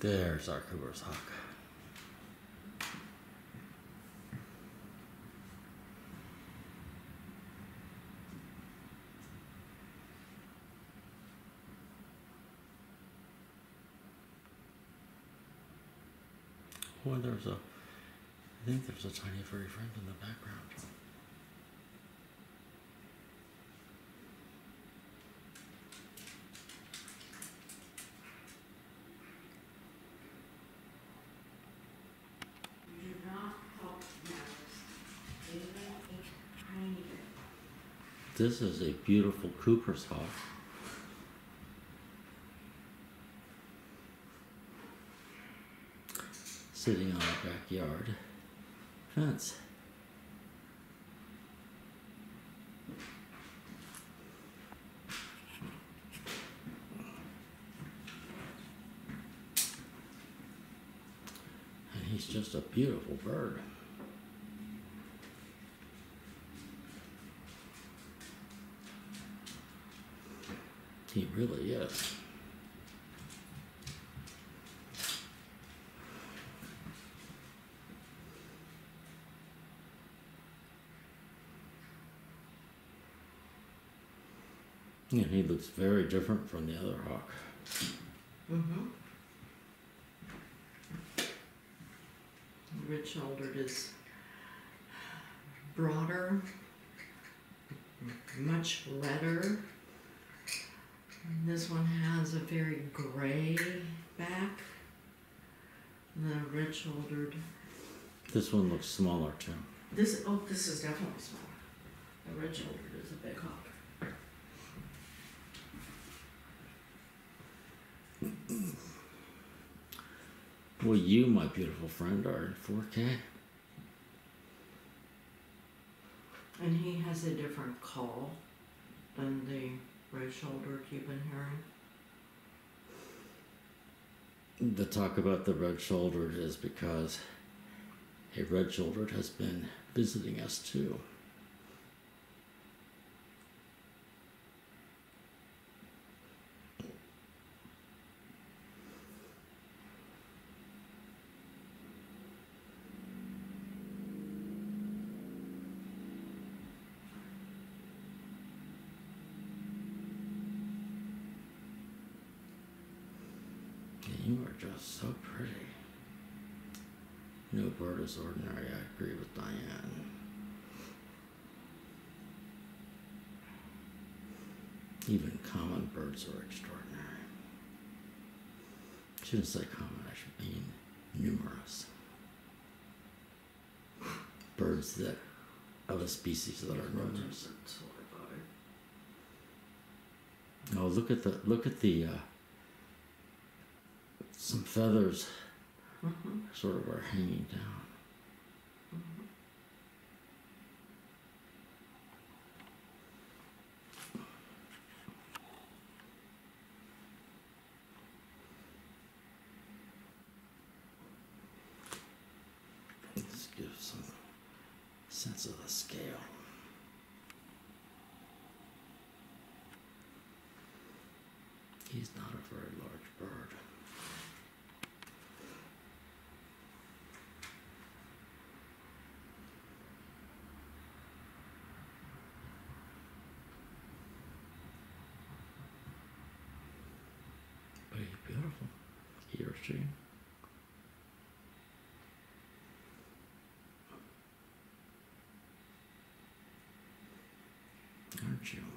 There's our Cooper's hawk. Oh, I think there's a tiny furry friend in the background. You do not help matters, even a tiny bit. This is a beautiful Cooper's hawk. Sitting on a backyard fence. And he's just a beautiful bird. He really is. And he looks very different from the other hawk. Mm-hmm. Red-shouldered is broader, much redder. And this one has a very gray back. The red-shouldered. This one looks smaller too. This is definitely smaller. The red-shouldered is a big hawk. Well, you, my beautiful friend, are in 4K. And he has a different call than the red-shouldered you've been hearing. The talk about the red-shouldered is because a red-shouldered has been visiting us too. You are just so pretty. No bird is ordinary, I agree with Diane. Even common birds are extraordinary. I shouldn't say common, I should mean numerous. Birds that, of a species that are numerous. Oh, look at the some feathers sort of are hanging down. Let's give some sense of the scale. He's not a very large bird. But he's beautiful. He or she. Aren't you?